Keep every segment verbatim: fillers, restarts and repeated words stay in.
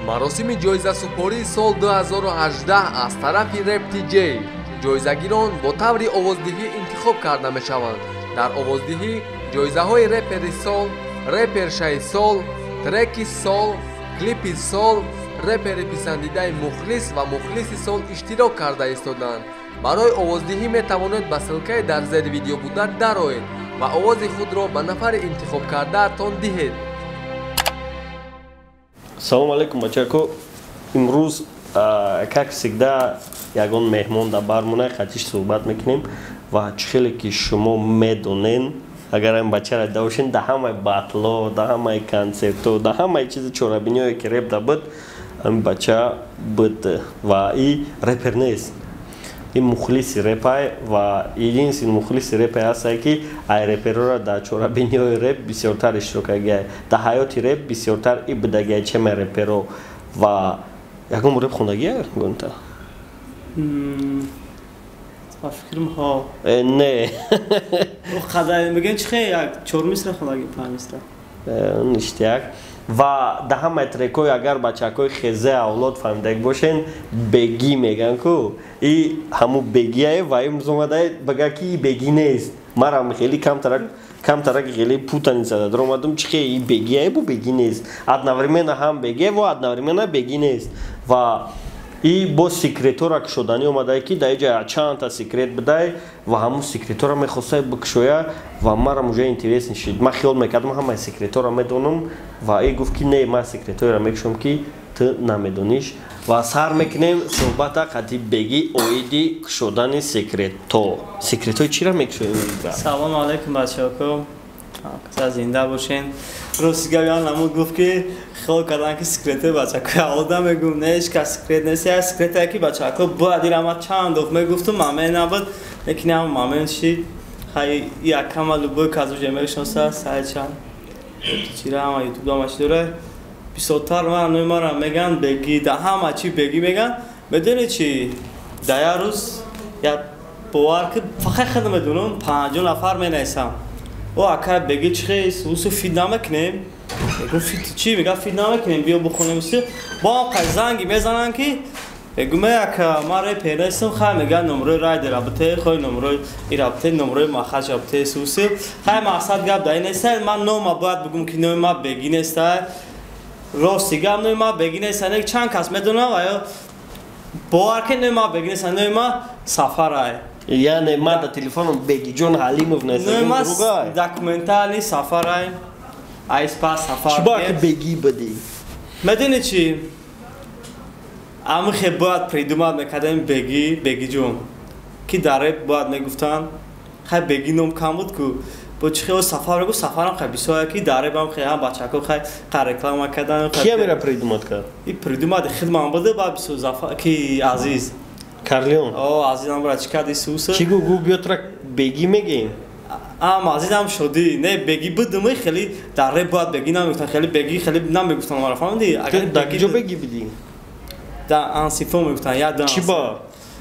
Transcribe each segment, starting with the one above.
маросими ҷоизасупории сол ду ҳазору ҳаждаҳ аз тарафи Rap ти ҷей ҷоизагирон бо таври овоздиҳӣ интихоб карда мешаванд. дар овоздиҳӣ ҷоизаҳои репери сол, репершаи сол, треки сол, клипи сол, репери писандидаи мухлис ва мухлиси сол иштирок карда истоданд. барои овоздиҳӣ метавонед ба ссилкаи дар зери видео буда дароед ва овози худро ба нафари интихоб кардаатон диҳед. Салом алейкум бачако. Имрӯз как всегда ягон меҳмон дар бармона хатиш суҳбат мекунем ва чӣ хеле ки шумо медонен агар ин бачаро давошен дар ҳамаи батло, дар ҳамаи консертҳо, дар ҳамаи чизи чорабиниҳое ки реп дабуд ин бача буд ва и репер нест. ин мухлиси репай ва единствен мухлиси репай ҳастае ки ай реперҳоро дар чорабиниҳои реп бисёртар иштирок кардагиа, дар ҳаёти реп бисёртар и будагиа чема реперҳо ва ягон реп хондагиа гонта ба фикрам ҳо не қадар мегӯям чӣ хе як чор мисра хондаги панҷ мисра ништияк ва дар ҳамаи трекҳои агар бачакҳои хезе авлод фаҳмидаги бошен беги меган ку и ҳамун бегие ва имрӯз омадаи бага ки и беги нест. марам хеле камтарак камтараки хеле путаница дадор омадам чӣ хе и бегие бу беги нест. одновременно ҳам беге ва одновременно беги нест ва и бо секретора кушодани омадае ки дар ҷоя чандта секрет будай ва ҳамун секретора мехостае бикушоя ва марам уже интерес нишид. ман хиёл мекардам ҳамаи секретора медонам ва и гуфт ки не ман секреториро мекушам ки ту намедониш ва сар мекунем суҳбата қати беги оиди кушодани секрето. Секретои чиро мекушоем? салому алейкум бачако, каса зинда бошен. рӯзгавиан намуд гуфт ки хиёл кардан ки секретои бачако авлода мегӯм не ҳеч кас секрет нест. як секретае ки бачако бояд ирама чанд доф мегуфтум мамен набуд лекин ҳам мамен шид хай якама любой казуже мешноса сайчан чира ҳама ютубда ҳама чи дора бисёртар ман номи мара меган беги да ҳама чи беги меган. медони чи да як рӯз як бовар ки фақат худам медонам панҷу нафар менависам о ака беги чӣ хест усу фид намекунем мегӯм фид чӣ мегӯям фид намекунем биё бихонем усу бо ҳам қай занги мезанам ки мегӯм ака ман репер нестам хай мегӯям номерои райди рабитаи хой номерои и рабитаи номерои махаҷ рабитаи усу хай мақсад гап дар ин неста ман нома бояд бигӯм ки номи ман беги неста рости гап номи ман беги неста не чанд кас медонам ва ё бовар ки номи ман беги неста номи ман сафарай яъне ман дар телефонам бегиҷон ҳалимов нестам документални сафарай айспа сафар чӣ бояд ки беги будӣ? медони чӣ ҳамин хе бояд придумат мекардем беги бегиҷон ки дар реп бояд мегуфтанд хай беги ном кам буд ку бо чӣ хе сафар мегӯ сафарам хай бисоя ки дар реп ҳам хе ҳам бачако хай хай реклама кардан ки амира придумат кард? и придумат хидман буду ба бисо зафар ки азиз Карлион. О, азизам бра чӣ карди сууса? Чӣ гӯ гӯ биётра беги мегем? Ам азизам шуди. Не беги будум хеле дар реп бояд беги намегуфтан хеле беги хеле намегуфтан мара фаҳмиди? Агар дар киҷо беги будӣ? Дар ансифо мегуфтан як дан. Чӣ ба?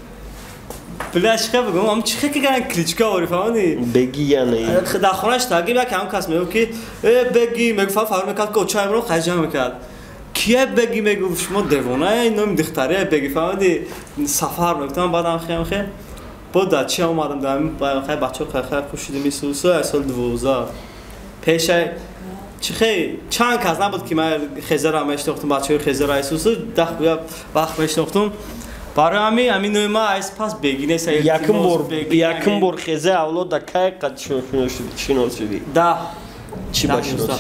Бля чӣ хе бигӯм ам чӣ хе ки ган кличка ори фаҳмиди? Беги яъне дар хонааш тагим як ҳам кас мегӯфт ки э беги мегуфт фаҳм мекард ки чаймро хаҷа мекард. кия беги мегуфт шумо девонаи номи духтария беги фаҳмиди сафар мегуфтам баъдам хем хе бо дар чи омадам дар хай бачаҳо хай хай хуш шудем исуса соли дувоздаҳ пеша чӣ хе чанд кас набуд ки ман хезера мешинохтум бачаҳои хезера исуса дах як вақт мешинохтум барои ҳамин ҳамин номи ман айс пас беги нест якум бор якум бор хезе авлод дар кай қад шинос шудӣ? да чӣ ба шинос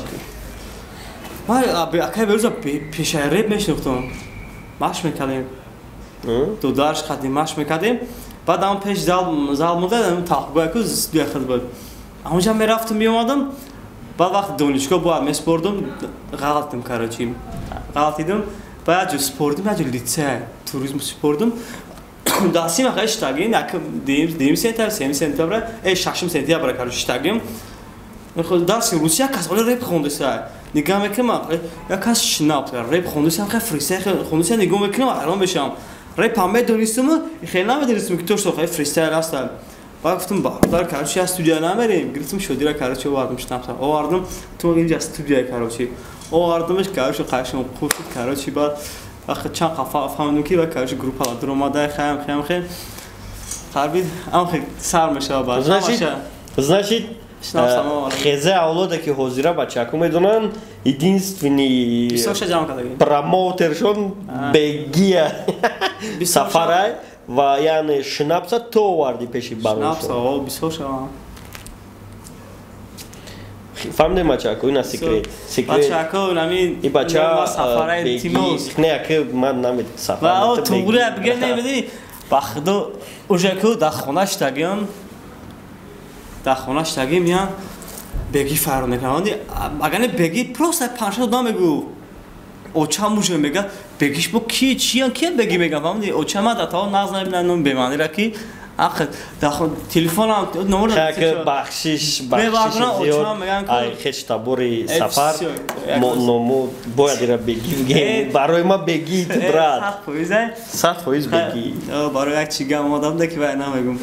ман акай берӯза пешаи реп мешинохтум машқ мекардем дударш қадим машқ мекардем баъд ам пеш зал зал мудадам таҳқиқояку студия хид буд онҷа мерафтум меомадам баъд вақти донишгоҳ бояд меспордум ғалатим карочи ғалатидум ба як ҷо спордум як ҷо литсей туризм спордум дастима хай штагин як дим сентябр семи сентябр э шашум сентябр карочи штагим дарси русия кас оли реп хондеса нигоҳ мекунам як кас шинаб реп хондусам хай фристайл хондусам нигоҳ мекунам ҳайрон мешавам репам медонистуму хеле намедонистум ки то што хай фристайл аста баъд гуфтам бародар карочи аз студия намерем гирифтум шодира карочи овардум шинабта овардум то инҷа студияи карочи овардамш короче қашон хуршид короче баъд вақти чанд қафа фаҳмидем ки ва короче группа дромадаи хаям хаям хем харбид амхи сар мешава баъд значит значит хезе авлоде ки ҳозира бачаку медонан единственный промоутершон бегия сафарай ва яъне шинапса то оварди пеши барошон фаҳмидем бачаку ина секрет бачаку нами и бача сафараи тимоз не аки ман намед сафар ва тугури бигер немедӣ ба худо ужаку дар хона штагиён дар хона штагӣ миян беги файрон мекунанд агар не беги просто панҷшад одам мегӯ оча муже мега бегиш бо ки чиян ки беги мега фаҳмидӣ оча ма дар таво нағз намебинанд бемаънира ки ахир дар телефонам номер ки бахшиш бахшиш зиёд ай хеч табори сафар мо бояд ира беги бигем барои ма беги брат сад фоиз ай сад фоиз беги барои як чигам одамда ки вай намегум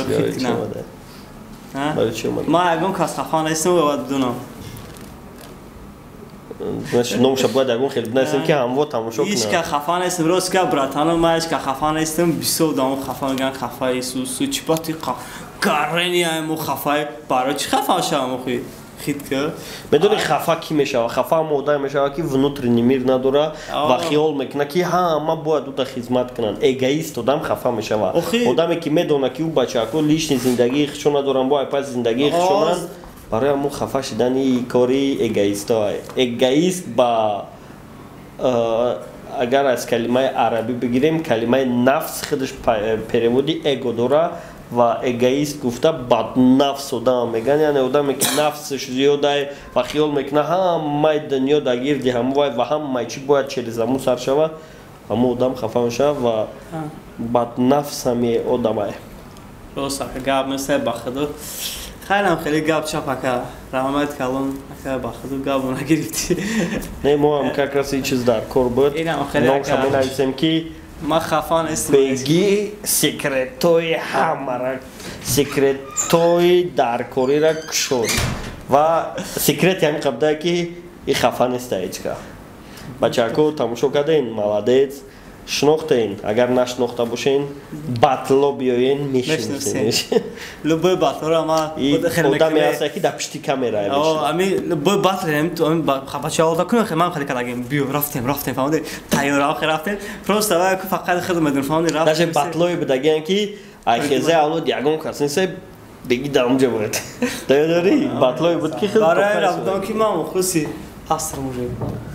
ма ягон кас хафа нестам ва дунам значит номша бояд ягон хел нестам ки ҳамво тамошо кунам ҳеч ка хафа нестам рост ка братаном ма ҳеч ка хафа нестам бисёр дамо хафа меган хафа исусу чипати гарени амо хафа барои чи хафа шавам хи хитка медони хафа ки мешава хафа ҳам одам мешава ки внутренний мир надора ва хиёл мекуна ки ҳа ма бояд уда хизмат кунанд эгоист одам хафа мешава одаме ки медона ки ӯ бачако лишни зиндагии хишон надоранд бо айпас зиндагии хишонанд барои ҳамун хафа шидани кори эгоисто эгоист ба агар аз калимаи арабӣ бигирем калимаи нафс худаш переводи эго дора ва эгоист гуфта баднафс одам меган яъне одаме ки нафсаш зиёдай ва хиёл мекуна ҳамаи дунё дар гирди ҳамвай ва ҳамаи чӣ бояд через ҳамун сар шава ҳамун одам хафа мешава ва баднафс ҳами одамай рост ака гап месай ба худо хайрам хеле гап чап ака раҳмат калон ака ба худо гапо нагирифтӣ не мо ҳам как раз ин чиз дар кор буд номша менависем ки ма хафа нестам беги секретои ҳамара секретои даркорира кушод ва секрети ҳамин қабдае ки и хафа неста ҳечка бачако тамошо кардем молодец шинохтаин агар нашинохта бошен батло биёен мешиносен любой батлора ма одаме ҳаста ки дар пишти камера ами любой батлем бача олда кунем ман хеле кадагем биё рафтем рафтем фаҳмидӣ тайёра охир рафтем просто ва фақат худ медон фаҳмидӣ рафтем даже батлои будагиан ки ай хезе авлод ягон кас нест беги дар онҷа буд таёдорӣ батлои буд ки барои рафтан ки ман мухлиси ҳастам уже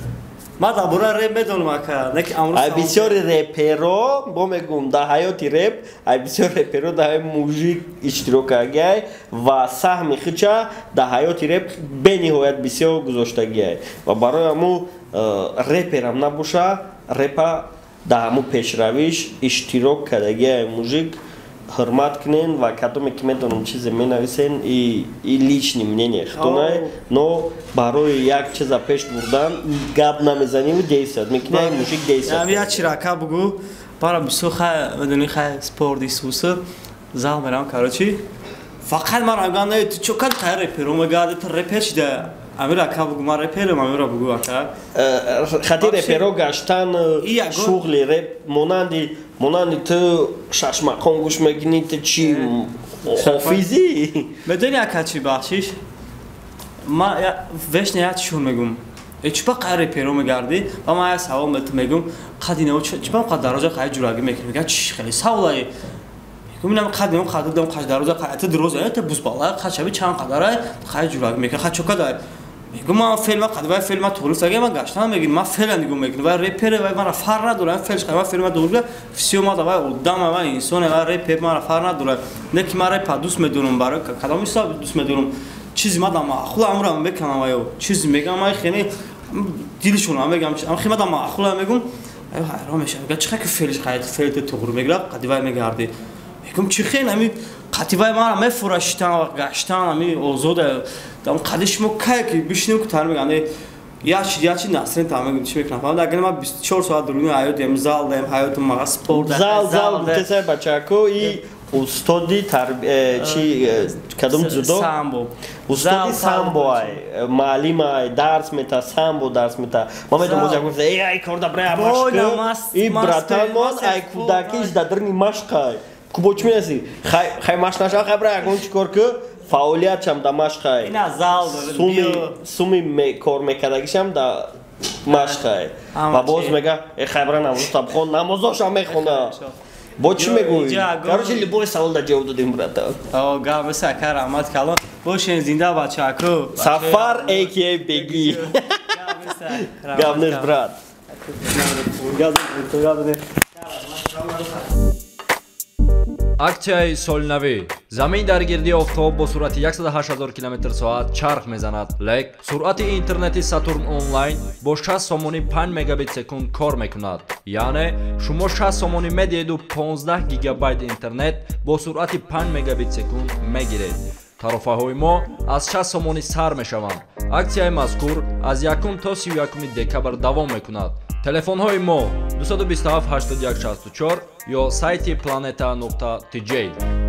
ма дар бораи реп медонам ака не ки амрӯз ай бисёри реперо бо мегӯм дар ҳаёти реп ай бисёр реперо дар ҳаёи мужик иштирок кардагиай ва саҳми хича дар ҳаёти реп бениҳоят бисёр гузоштагиай ва барои ҳамун реперам набоша репа дар ҳамун пешравиш иштирок кардагиай мужик ҳурмат кунен ва кадоме ки медонам чизе менависен и лични мнение хитонай но барои як чиза пеш бурдан гап намезаним действият мекунай мужик действият як чирака бугу бара бисёр хай медони хай спорт исуса зал мерам короче фақат ман аган ту чокан хай реперо мегади ту репер шида амира ака бугу ман реперам амира бугу ака хати реперо гаштан шуғли реп монанди монанди ту шашмахон гӯш мегирӣ ту чӣ ҳофизӣ медони ака чӣ бахшиш ма вешна як чӯр мегӯм чӯпа қай реперо мегардӣ ва ман як савол мегӯм қадинео чӯпа қад дароза қай ҷурагӣ мекунӣ мегӯм чӣ хеле саволае мегӯм қадинео қаддам қай дароза қай ту дуроза ту бузбала қад шаби чанд қадарай қай ҷурагӣ мекунӣ қад чокадай мегӯм ман фелма қадвай фелма туристаге ман гаштам мегӯм ман фела нигоҳ мекунам вай репере вай мара фар надорам фелш вай фелма дурга всё ма вай одама вай инсоне вай репер мара фар надорам не ки ман репа дӯст медорам барои кадом ҳисоб дӯст медорам чизи мада маъқул амрам мекунам вай чизи мегам ман хеле дилшонам мегам ам химада маъқул мегум ай хайрон мешавам мегам чихай ки фелш қайд фелте туғур мегирад қадивай мегарди мегум чихай ами қативай мара мефурашитан ва гаштан ами озода дам қадиш мо кай ки бишнем ки тар мегам яч яч насрин тамам чӣ мекунам фаҳмед агар ман бисту чор соат дуруни ҳаёт дем зал дем ҳаётум мага спорт зал зал тесай бачако и устоди чи кадом зудо самбо устоди самбо ай маълим ай дарс мета самбо дарс мета мамед муза гуфта эй ай корда бра машка и братан мон ай кудакиш дадрни машка кубочмеси хай хай машнаша хабра гон чикор ки фаъолиятшам да машқай ина зал суми суми кор мекардагишам да машқай ва боз мега э хабра намоз табхон намозоша мехона бо чӣ мегӯӣ короче либои савол да ҷавоб додем брата о гамеса карамат калон бошен зинда бачако сафар aka беги гавнес брат аксияи солнавӣ замин дар гирди офтоб бо суръати сад ҳашт ҳазор километр соат чарх мезанад лек суръати интернети сатурн онлайн бо шаст сомонӣ панҷ мегабит секунд кор мекунад яъне шумо шаст сомонӣ медиҳеду понздаҳ гигабайт интернет бо суръати панҷ мегабит секунд мегиред тарофаҳои мо аз шаст сомонӣ сар мешаванд аксияи мазкур аз якум то сию якуми декабр давом мекунад телефонҳои мо ду бист ҳафт ҳаштод як шасту чор ё сайти planeta нуқта tj